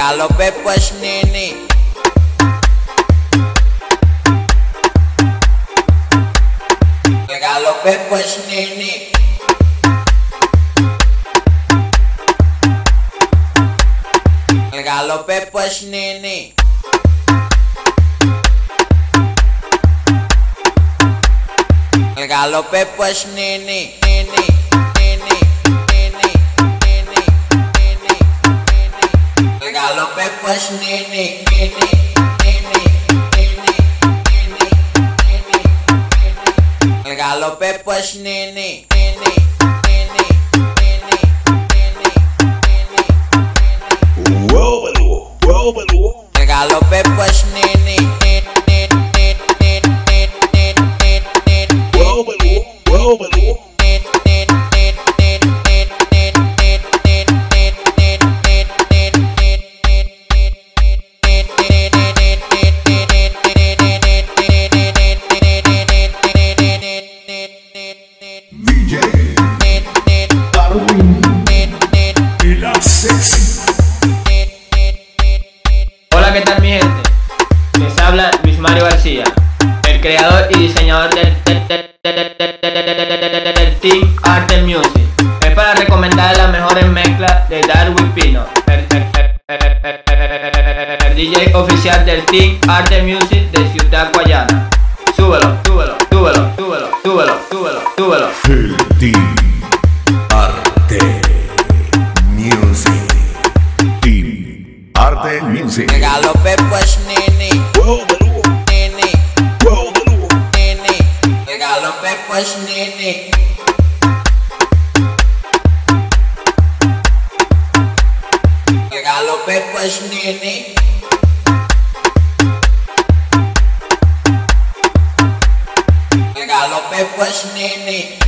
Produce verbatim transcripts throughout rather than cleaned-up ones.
galope pues nini. El galope pues nini. El galope pues nini. El galope pues nini, nini, nini, nini, nini, nini, nini. El galope pues nini, nini, nini, nini, nini, nini, nini. El galope pues nini, nini, nini, nini, nini, nini, nini. Muévelo, muévelo. El galope pues nini, nini, nini, nini, nini, nini, nini. Muévelo, muévelo. D J Darwin y la sexy. Hola, ¿qué tal mi gente? Les habla Luis Mario García, el creador y diseñador del, del, del, del, del, del, del Team Arte Music. Es para recomendar las mejores mezclas de Darwin Pino, el, el, el, el, el, el, el D J oficial del Team Arte Music de Ciudad Guayana. Súbelo, súbelo, súbelo, súbelo, súbelo, súbelo, súbelo. El Team Arte Music. Team Arte Music. El galope pues nini, Muévelo, nini, muévelo. nini. El galope pues nini. El galope pues nini. El galope pues nini.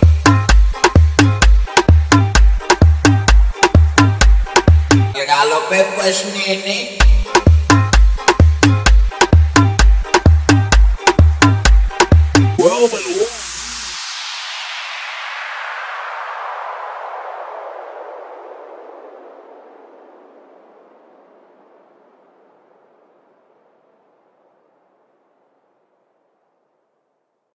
El galope pues nini. Muévelo,